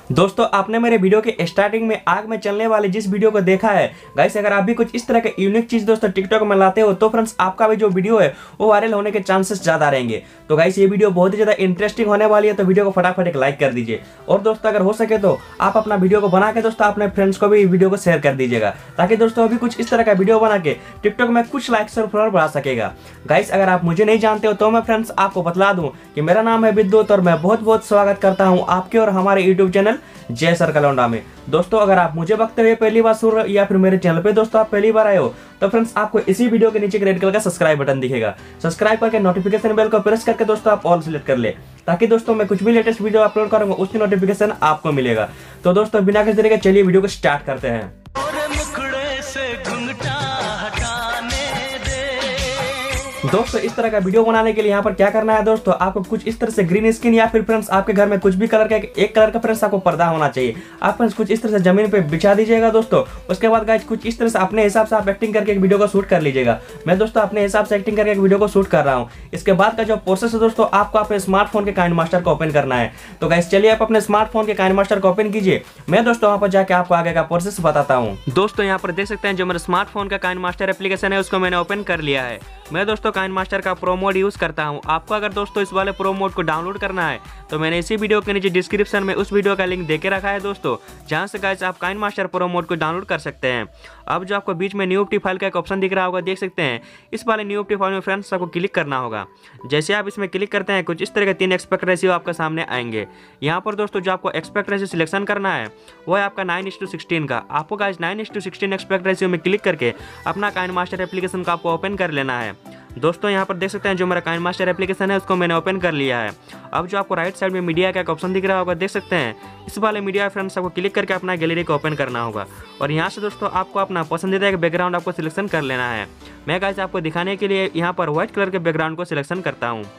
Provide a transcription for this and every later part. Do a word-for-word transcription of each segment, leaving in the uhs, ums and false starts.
दोस्तों आपने मेरे वीडियो के स्टार्टिंग में आग में चलने वाले जिस वीडियो को देखा है गाइस, अगर आप भी कुछ इस तरह के यूनिक चीज दोस्तों टिकटॉक में लाते हो तो फ्रेंड्स आपका भी जो वीडियो है वो वायरल होने के चांसेस ज्यादा रहेंगे। तो गाइस ये वीडियो बहुत ही ज्यादा इंटरेस्टिंग होने वाली है, तो वीडियो को फटाफट एक लाइक कर दीजिए। और दोस्तों अगर हो सके तो आप अपना वीडियो को बना के दोस्तों अपने फ्रेंड्स को भी वीडियो को शेयर कर दीजिएगा, ताकि दोस्तों अभी कुछ इस तरह का वीडियो बना के टिकटॉक में कुछ लाइक्स और फॉलोअर बढ़ा सकेगा। गाइस अगर आप मुझे नहीं जानते हो तो मैं फ्रेंड्स आपको बतला दूं कि मेरा नाम है विद्युत और मैं बहुत बहुत स्वागत करता हूं आपके और हमारे YouTube channel Jai sir Kalaunda में। दोस्तों अगर आप मुझे बकते हुए पहली बार सुन रहे या फिर मेरे चैनल पे दोस्तों आप पहली बार आए हो तो फ्रेंड्स आपको इसी वीडियो के नीचे रेड कलर का सब्सक्राइब बटन दिखेगा। सब्सक्राइब करके नोटिफिकेशन बेल को प्रेस करके दोस्तों आप ऑल सिलेक्ट कर ले, ताकि दोस्तों मैं कुछ भी लेटेस्ट वीडियो अपलोड करूंगा उसकी नोटिफिकेशन आपको मिलेगा। तो दोस्तों बिना किसी तरीके चलिए वीडियो को स्टार्ट करते हैं। दोस्तों इस तरह का वीडियो बनाने के लिए यहाँ पर क्या करना है दोस्तों, आपको कुछ इस तरह से ग्रीन स्क्रीन या फिर फ्रेंड्स आपके घर में कुछ भी कलर का एक कलर का फ्रेंड्स आपको पर्दा होना चाहिए। आप फ्रेंड्स कुछ इस तरह से जमीन पे बिछा दीजिएगा दोस्तों। उसके बाद गाइस कुछ इस तरह से अपने हिसाब से आप एक्टिंग करके एक वीडियो को शूट कर लीजिएगा। मैं दोस्तों अपने हिसाब से एक्टिंग करके एक वीडियो को शूट कर रहा हूँ। इसके बाद का जो प्रोसेस है दोस्तों, आपको अपने स्मार्टफोन के काइन मास्टर को ओपन करना है। तो गाइस चलिए आप अपने स्मार्टफोन के काइन मास्टर को ओपन कीजिए। मैं दोस्तों वहाँ पर जाकर आपको आगे का प्रोसेस बताता हूँ। दोस्तों यहाँ पर देख सकते हैं जो मेरा स्मार्टफोन का काइन मास्टर एप्लीकेशन है उसको मैंने ओपन कर लिया है। मैं दोस्तों काइन मास्टर का प्रो मोड यूज करता हूं। आपको अगर दोस्तों इस वाले प्रो मोड को डाउनलोड करना है तो मैंने इसी वीडियो के नीचे डिस्क्रिप्शन में उस वीडियो का लिंक देके रखा है दोस्तों, जहां से गाइस आप काइन मास्टर प्रो मोड को डाउनलोड कर सकते हैं। अब जो आपको बीच में न्यू एप्टी फाइल का एक ऑप्शन दिख रहा होगा, देख सकते हैं इस वाले न्यू एप्टी फाइल में फ्रेंड्स आपको क्लिक करना होगा। जैसे आप इसमें क्लिक करते हैं कुछ इस तरह के तीन एक्सपेक्ट रेशियो आपका सामने आएंगे। यहाँ पर दोस्तों जो आपको एक्सपेक्ट रेशियो सिलेक्शन करना है वो है आपका नाइन इस टू सिक्सटीन का। आपको गाइस नाइन इस टू सिक्सटीन एक्सपेक्ट रेशियो में क्लिक करके अपना काइन मास्टर एप्लीकेशन का आपको ओपन कर लेना है। दोस्तों यहाँ पर देख सकते हैं जो मेरा काइन मास्टर एप्लीकेशन है उसको मैंने ओपन कर लिया है। अब जो आपको राइट साइड में मीडिया का एक ऑप्शन दिख रहा होगा, देख सकते हैं इस वाले मीडिया फ्रेंड्स आपको क्लिक करके अपना गैलरी को ओपन करना होगा। और यहाँ से दोस्तों आपको अपना पसंदीदा एक बैकग्राउंड आपको सिलेक्शन कर लेना है। मैं गाइस आपको दिखाने के लिए यहाँ पर व्हाइट कलर के बैकग्राउंड को सिलेक्शन करता हूँ।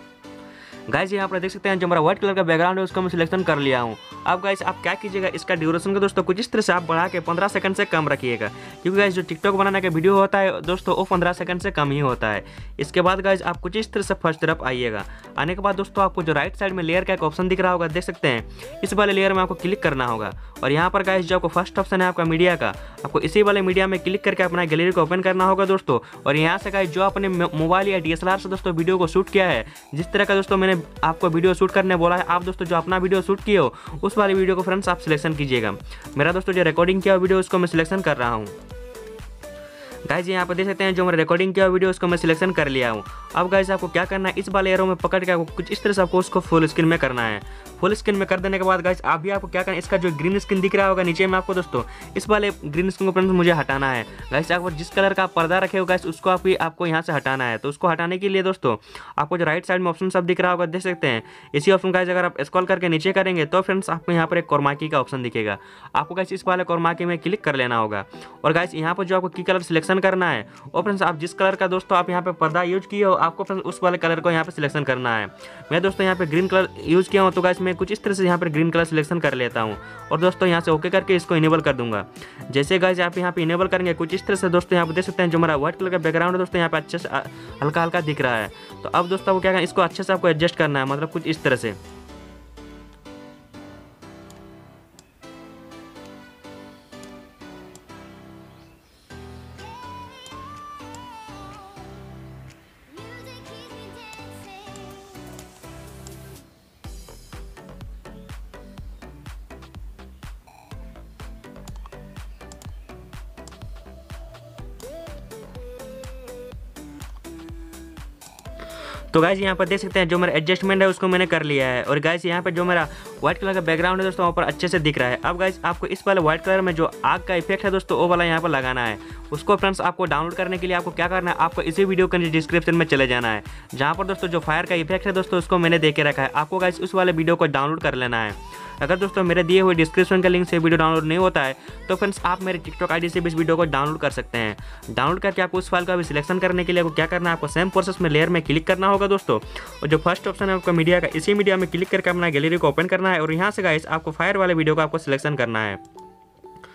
गाइस यहाँ पर देख सकते हैं जो हमारा व्हाइट कलर का बैकग्राउंड है उसको मैं सिलेक्शन कर लिया हूँ। अब गाइस आप क्या कीजिएगा, इसका ड्यूरेशन को दोस्तों कुछ इस तरह से आप बढ़ा के पंद्रह सेकंड से कम रखिएगा, क्योंकि गाइस जो टिकटॉक बनाने का वीडियो होता है दोस्तों वो पंद्रह सेकंड से कम ही होता है। इसके बाद गाइस आप कुछ इस तरह से फर्स्ट तरफ आइएगा। आने के बाद दोस्तों आपको जो राइट साइड में लेयर का एक ऑप्शन दिख रहा होगा, देख सकते हैं इस वाले लेयर में आपको क्लिक करना होगा। और यहाँ पर गाइस जो आपको फर्स्ट ऑप्शन है आपका मीडिया का, आपको इसी वाले मीडिया में क्लिक करके अपना गैलरी को ओपन करना होगा दोस्तों। और यहाँ से गाइस जो अपने मोबाइल या डी एस एल आर से दोस्तों वीडियो को शूट किया है, जिस तरह का दोस्तों मैंने आपको वीडियो शूट करने बोला है, आप दोस्तों जो अपना वीडियो शूट किए हो उस वाली वीडियो को फ्रेंड्स आप सिलेक्शन कीजिएगा। मेरा दोस्तों जो रिकॉर्डिंग किया वीडियो उसको मैं सिलेक्शन कर रहा हूँ। गाइस यहाँ पर देख सकते हैं जो मैंने रिकॉर्डिंग किया वीडियो उसको मैं सिलेक्शन कर लिया हूँ। अब गाइस आपको क्या करना है, इस वाले एरो में पकड़ के आपको कुछ इस तरह से आपको उसको फुल स्क्रीन में करना है। फुल स्क्रीन में कर देने के बाद गाइस आप भी आपको क्या करना है, इसका जो ग्रीन स्क्रीन दिख रहा होगा नीचे में आपको दोस्तों इस वाले ग्रीन स्क्रीन को फ्रेंड्स मुझे हटाना है। गाइस आपको जिस कलर का पर्दा रखे हो गाइस उसको आप आपको यहाँ से हटाना है। तो उसको हटाने के लिए दोस्तों आपको जो राइट साइड में ऑप्शन सब दिख रहा होगा, देख सकते हैं इसी ऑप्शन गाइस अगर आप स्क्रॉल करके नीचे करेंगे तो फ्रेंड्स आपको यहाँ पर एक कोरमाकी का ऑप्शन दिखेगा। आपको गाइस इस वाले कोरमाकी में क्लिक कर लेना होगा। और गाइस यहाँ पर जो आपको की कलर सिलेक्शन करना है और फ्रेंड्स आप जिस कलर का दोस्तों आप यहाँ पे पर्दा यूज किए हो आपको फ्रेंड्स उस वाले कलर को यहाँ पे सिलेक्शन करना है। मैं दोस्तों यहाँ पे ग्रीन कलर यूज किया हूँ, तो गाइस मैं कुछ इस तरह से यहाँ पर ग्रीन कलर सिलेक्शन कर लेता हूँ। और दोस्तों यहाँ से ओके करके इसको इनेबल कर दूंगा। जैसे गाइस आप यहाँ पे इनेबल करेंगे कुछ इस तरह से दोस्तों यहाँ पे देख सकते हैं जो हमारा व्हाइट कलर का बैकग्राउंड है दोस्तों यहाँ पे अच्छे से हल्का हल्का दिख रहा है। तो अब दोस्तों आपको क्या करना है, इसको अच्छे से आपको एडजस्ट करना है, मतलब कुछ इस तरह से। तो गाइस यहाँ पर देख सकते हैं जो मेरा एडजस्टमेंट है उसको मैंने कर लिया है। और गाइस यहाँ पर जो मेरा व्हाइट कलर का बैकग्राउंड है दोस्तों वहाँ पर अच्छे से दिख रहा है। अब गाइस आपको इस वाले व्हाइट कलर में जो आग का इफेक्ट है दोस्तों वो वाला यहाँ पर लगाना है। उसको फ्रेंड्स आपको डाउनलोड करने के लिए आपको क्या करना है, आपको इसी वीडियो के डिस्क्रिप्शन में चले जाना है, जहाँ पर दोस्तों जो फायर का इफेक्ट है दोस्तों उसको मैंने दे के रखा है। आपको गाइस उस वाले वीडियो को डाउनलोड कर लेना है। अगर दोस्तों मेरे दिए हुए डिस्क्रिप्शन के लिंक से वीडियो डाउनलोड नहीं होता है तो फ्रेंड्स आप मेरे टिकटॉक आईडी से भी इस वीडियो को डाउनलोड कर सकते हैं। डाउनलोड करके आपको उस फाइल का भी सिलेक्शन करने के लिए आपको क्या करना है, आपको सेम प्रोसेस में लेयर में क्लिक करना होगा दोस्तों। और जो फर्स्ट ऑप्शन है आपका मीडिया का, इसी मीडिया में क्लिक करके अपना गैलरी को ओपन करना है। और यहाँ से गाइस आपको फायर वाले वीडियो का आपको सिलेक्शन करना है।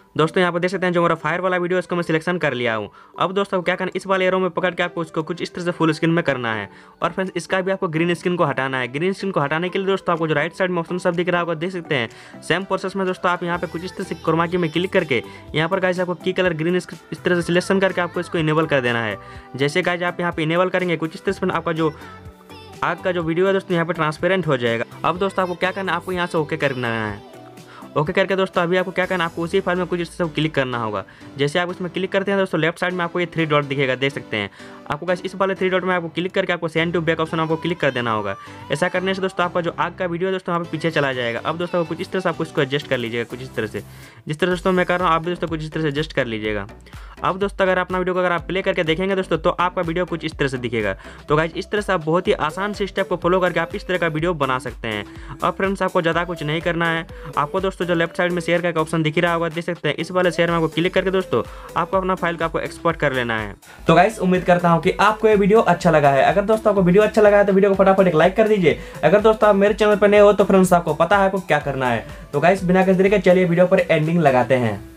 दोस्तों यहाँ पर देख सकते हैं जो मेरा फायर वाला वीडियो इसको मैं सिलेक्शन कर लिया हूँ। अब दोस्तों क्या करना, इस वाले एरो में पकड़ के आपको उसको कुछ इस तरह से फुल स्क्रीन में करना है। और फ्रेंड्स इसका भी आपको ग्रीन स्क्रीन को हटाना है। ग्रीन स्क्रीन को हटाने के लिए दोस्तों आपको जो राइट साइड में ऑप्शन सब दिख रहा होगा देख सकते हैं, सेम प्रोसेस में दोस्तों आप यहाँ पे कुछ इस तरह से क्रोमा की में क्लिक करके यहाँ पर गाइस आपको की कलर ग्रीन इस तरह से सिलेक्शन करके आपको इसको इनेबल कर देना है। जैसे गाइस आप यहाँ पे इनेबल करेंगे कुछ इस तरह से आपका जो आग का जो वीडियो है दोस्तों यहाँ पे ट्रांसपेरेंट हो जाएगा। अब दोस्तों आपको क्या करना है, आपको यहाँ से ओके करना है। ओके करके दोस्तों अभी आपको क्या करना है, आपको उसी फाइल में कुछ इस तरह से क्लिक करना होगा। जैसे आप उसमें क्लिक करते हैं दोस्तों लेफ्ट साइड में आपको ये थ्री डॉट दिखेगा देख सकते हैं। आपको गाइस इस वाले थ्री डॉट में आपको क्लिक करके आपको सेंड टू बैक ऑप्शन आपको क्लिक कर देना होगा। ऐसा करने से दोस्तों आपका जो आग का वीडियो है दोस्तों वहाँ पे पीछे चला जाएगा। अब दोस्तों कुछ इस तरह से आपको इसको एडजस्ट कर लीजिएगा कुछ इस तरह से, जिस तरह दोस्तों मैं कर रहा हूँ आप भी दोस्तों कुछ इस तरह से एडजस्ट कर लीजिएगा। अब दोस्तों अगर अपना वीडियो को अगर आप प्ले करके देखेंगे दोस्तों तो आपका वीडियो कुछ इस तरह से दिखेगा। तो गाइस इस तरह से आप बहुत ही आसान से स्टेप को फॉलो करके आप इस तरह का वीडियो बना सकते हैं। अब फ्रेंड्स आपको ज़्यादा कुछ नहीं करना है, आपको दोस्तों जो लेफ्ट साइड में शेयर का ऑप्शन दिख रहा होगा देख सकते हैं, इस वाले शेयर में आपको क्लिक करके दोस्तों आपको अपना फाइल को आपको एक्सपोर्ट कर लेना है। तो गाइस उम्मीद करता हूँ कि आपको ये वीडियो अच्छा लगा है। अगर दोस्तों आपको वीडियो अच्छा लगा है तो वीडियो को फटाफट एक लाइक कर दीजिए। अगर दोस्तों आप मेरे चैनल पर नए हो तो फ्रेंड्स आपको पता है आपको क्या करना है। तो गाइस बिना किसी देरी के चलिए वीडियो पर एंडिंग लगाते हैं।